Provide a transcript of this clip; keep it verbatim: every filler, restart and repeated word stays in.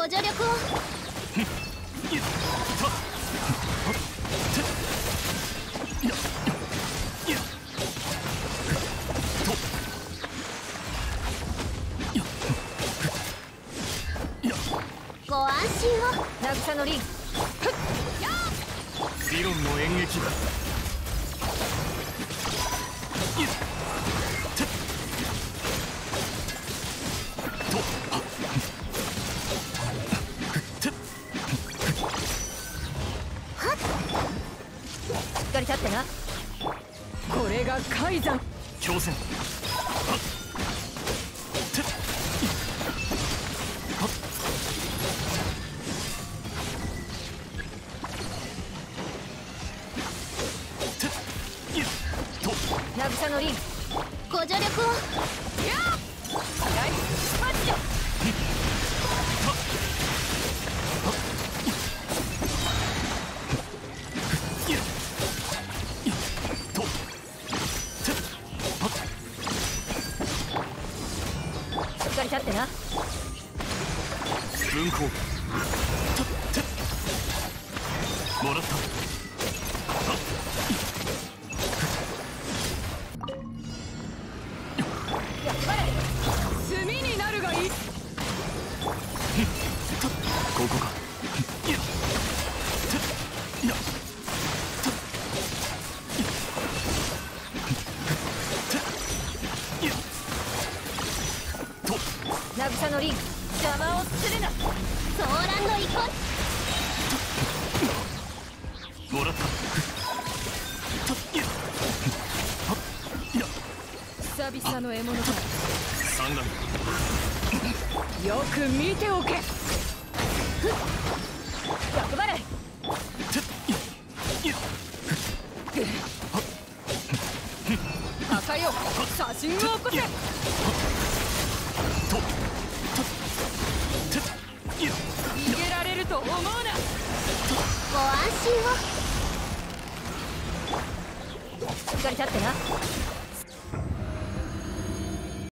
助力を。ご安心を。渚の凛。 理論の演劇だ。 しっかり立ってな。これが海山。 強戦。 渚の凛。ご助力を。やっ。ナイスパッチ。しっかり立ってな。 分光。もらった。 炭になるがいい。 ここか。 渚の凛。邪魔をするな。ソーランド行こう。もらった。 久々の獲物だ。 三段。 よく見ておけ。逆払い。赤いよ。写真を起こせ。逃げられると思うな。ご安心を。しっかり立ってな。